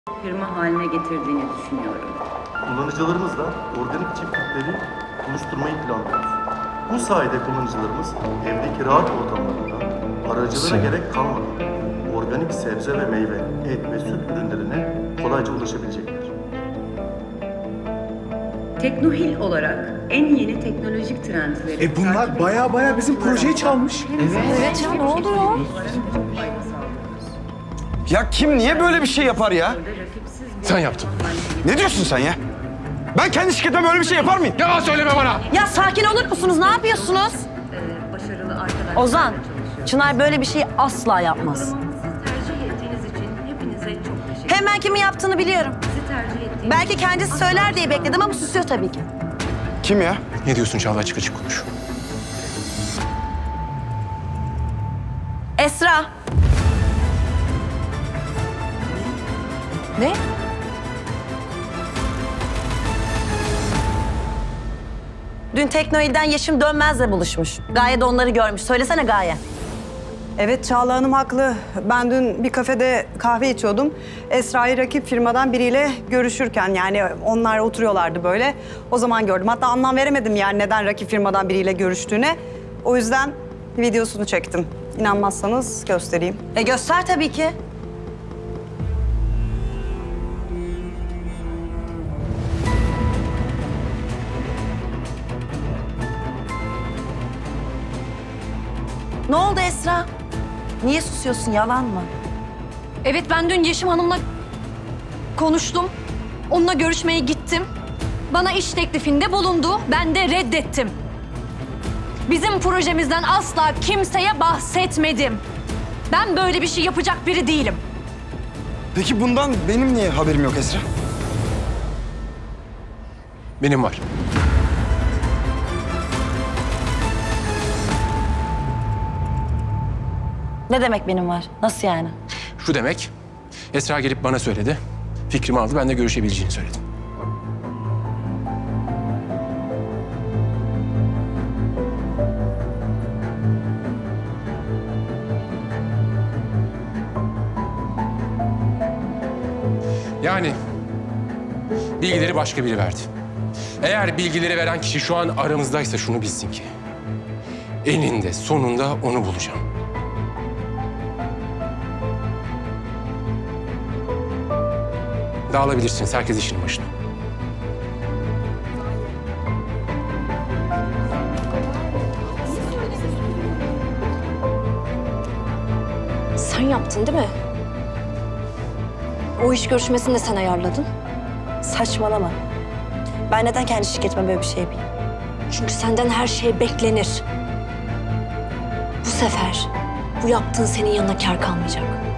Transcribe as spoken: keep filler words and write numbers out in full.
firma haline getirdiğini düşünüyorum. Kullanıcılarımızla organik çiftlikleri oluşturmayı planlıyoruz. Bu sayede kullanıcılarımız evdeki rahat ortamlarında aracılığa gerek kalmadan organik sebze ve meyve, et ve süt ürünlerine kolayca ulaşabilecektir. Teknohil olarak en yeni teknolojik trendleri... E bunlar baya baya bizim projeyi çalmış. Evet. Evet ya, ne oluyor? Ya kim niye böyle bir şey yapar ya? Sen yaptın. Ne diyorsun sen ya? Ben kendi şirketime böyle bir şey yapar mıyım? Yalan söyleme bana! Ya sakin olur musunuz? Ne yapıyorsunuz? Ee, başarılı arkadaşlarla Ozan, çalışıyoruz. Çınar böyle bir şeyi asla yapmaz. Siz tercih ettiğiniz için hepinize çok teşekkür ederim. Hem ben kimin yaptığını biliyorum. Sizi tercih ettiğiniz Belki için kendisi asla söyler diye bekledim ama susuyor tabii ki. Kim ya? Ne diyorsun Çağla? Açık açık konuş. Esra. Ne? Dün Teknoil'den Yeşim Dönmez'le buluşmuş. Gaye de onları görmüş. Söylesene Gaye. Evet, Çağla Hanım haklı. Ben dün bir kafede kahve içiyordum. Esra'yı rakip firmadan biriyle görüşürken, yani onlar oturuyorlardı böyle. O zaman gördüm. Hatta anlam veremedim yani neden rakip firmadan biriyle görüştüğüne. O yüzden videosunu çektim. İnanmazsanız göstereyim. E göster tabii ki. Ne oldu Esra? Niye susuyorsun? Yalan mı? Evet, ben dün Yeşim Hanım'la konuştum. Onunla görüşmeye gittim. Bana iş teklifinde bulundu. Ben de reddettim. Bizim projemizden asla kimseye bahsetmedim. Ben böyle bir şey yapacak biri değilim. Peki bundan benim niye haberim yok Esra? Benim var. Ne demek benim var? Nasıl yani? Şu demek, Esra gelip bana söyledi. Fikrimi aldı, ben de görüşebileceğini söyledim. Yani bilgileri başka biri verdi. Eğer bilgileri veren kişi şu an aramızdaysa şunu bilsin ki... eninde sonunda onu bulacağım. Dağılabilirsiniz, herkes işinin başına. Sen yaptın değil mi? O iş görüşmesini de sen ayarladın. Saçmalama. Ben neden kendi şirketime böyle bir şey yapayım? Çünkü senden her şey beklenir. Bu sefer bu yaptığın senin yanına kâr kalmayacak.